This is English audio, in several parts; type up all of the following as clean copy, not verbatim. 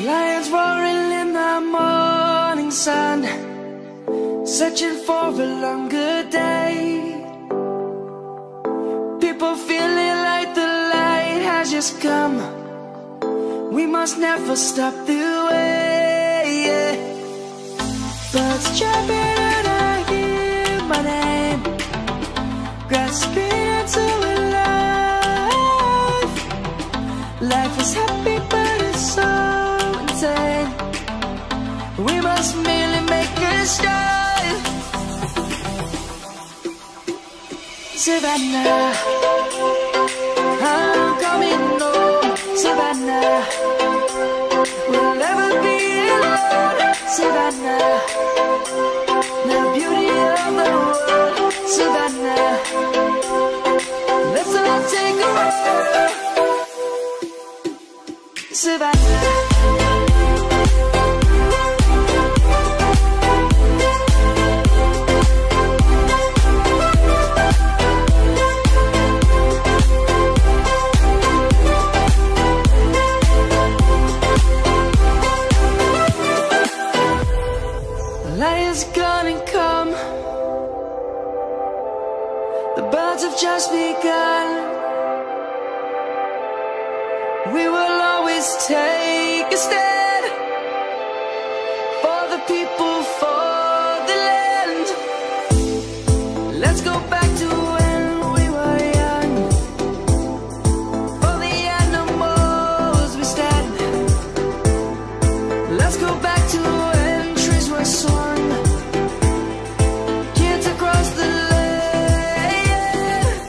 Lions roaring in the morning sun, searching for a longer day. People feeling like the light has just come. We must never stop the way. Birds chirping and I hear my name, grasping into a life. Life is happy but it's so insane. We must merely make a start. Savannah, I'm coming home. Savannah, we'll never be alone. Savannah, the beauty of the world. Savannah, let's all take a ride. Savannah. Lion's gonna come. The birds have just begun. We will always take a stand for the people, for the land. Let's go back to when we were young. For the animals we stand. Let's go back to when trees were swung. Kids across the land.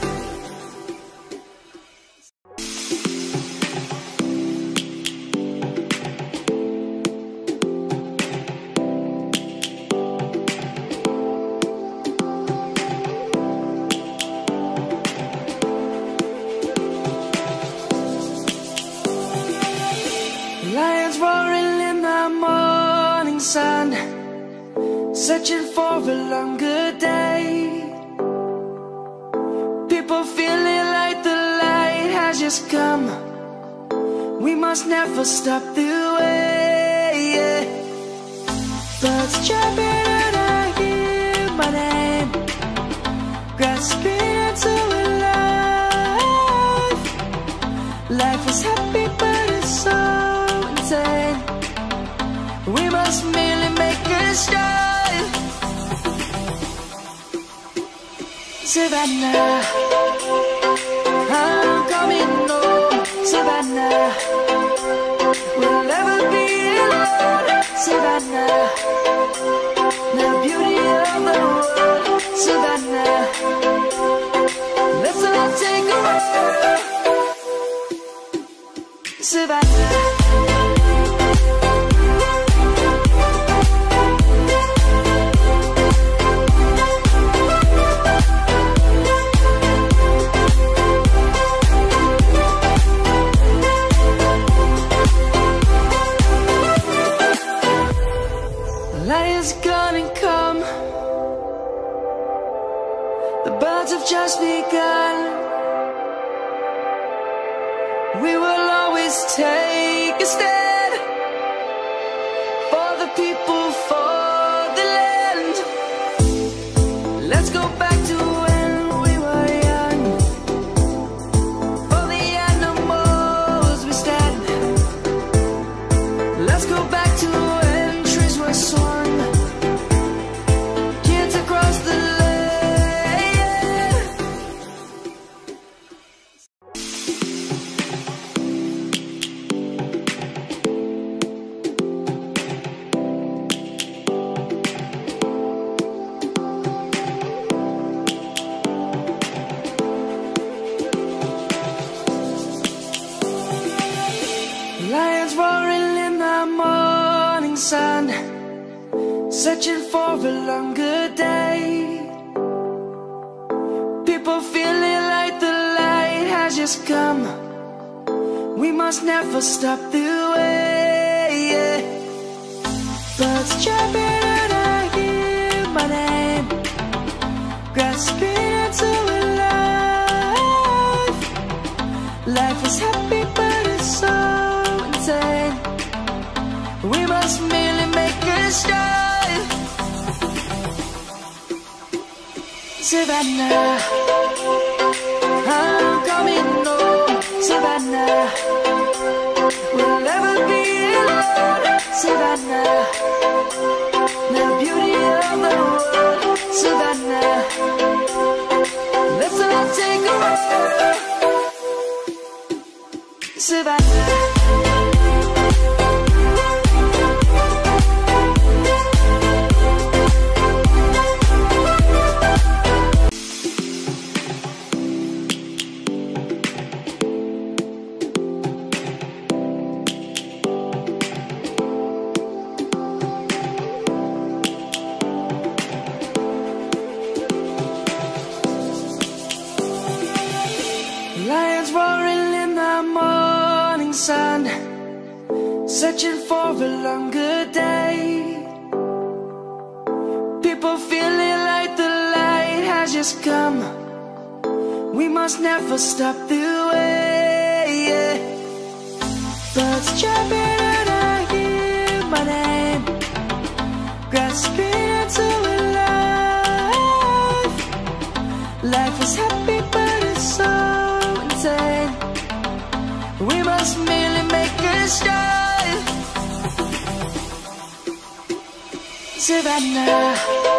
Lions roaring in the morning sun, searching for a longer day. People feeling like the light has just come. We must never stop the way. Birds chirping and I hear my name, grasping into a life. Life is happy but it's so insane. We must merely make a start. Savannah, I'm coming home. Savannah, we'll never be alone. Savannah, the beauty of the world. Savannah, let's all take a ride. Savannah. Lion's gonna come. The birds have just begun. We will always take a stand for the people, for the land. Let's go back to when we were young. For the animals we stand. Let's go back to when trees were swung. Kids across the land. Lions roaring in the morning sun, searching for a longer day. People feeling like the light has just come. We must never stop the way. Birds chirping and I hear my name, grasping into a life. Life is happy but it's so insane. Savannah, I'm coming home. Savannah, we'll never be alone. Savannah, the beauty of the world. Savannah, let's all take a walk. Savannah. Lions roaring in the morning sun, searching for a longer day. People feeling like the light has just come. We must never stop the way. Birds chirping and I hear my name, grasping into a life. Life is happy but it's so insane. We must merely make a start. Savannah,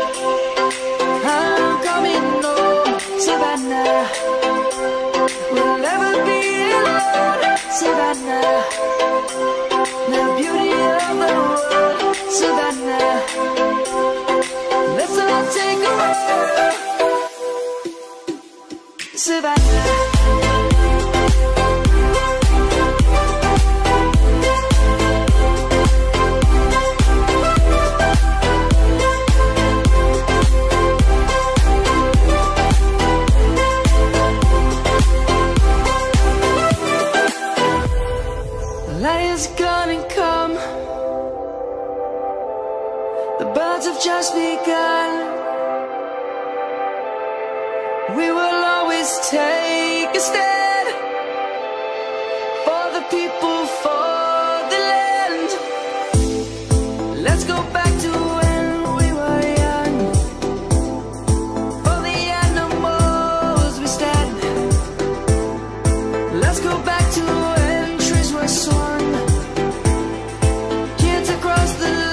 I'm coming home. Savannah, we'll never be alone. Savannah, the beauty of the world. Savannah, let's all take a walk. Savannah. Lion's gonna come. The birds have just begun. We will always take a stand for the people, for the land. Let's go back to when we were young. For the animals we stand. Let's go back to when trees were swung. Kids across the land.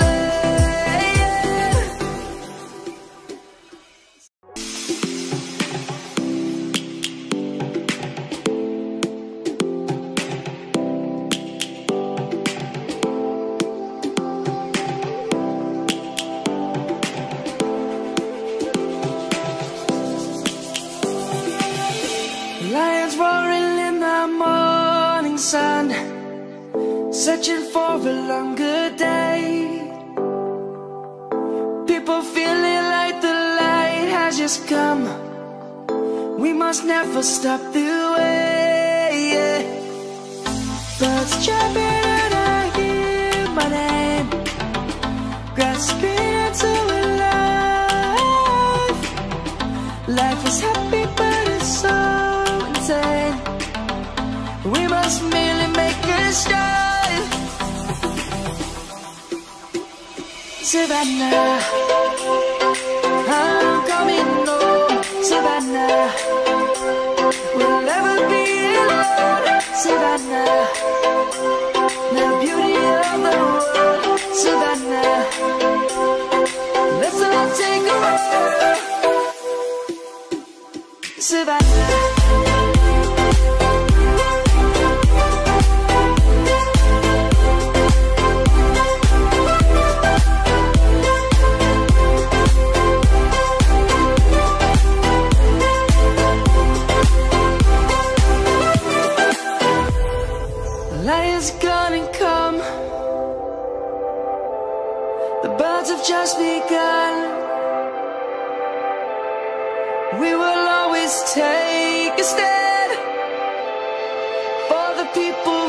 Lions roaring in the morning sun, searching for a longer day. People feeling like the light has just come. We must never stop the way. Birds chirping and I hear my name, grasping into a life. Life is happy but it's so insane. We must merely make a start. Savannah, I'm coming home. Savannah, we'll never be alone. Savannah, the beauty of the world. Savannah, let's all take a walk. Savannah. Lion's gonna come. The birds have just begun. We will always take a stand for the people.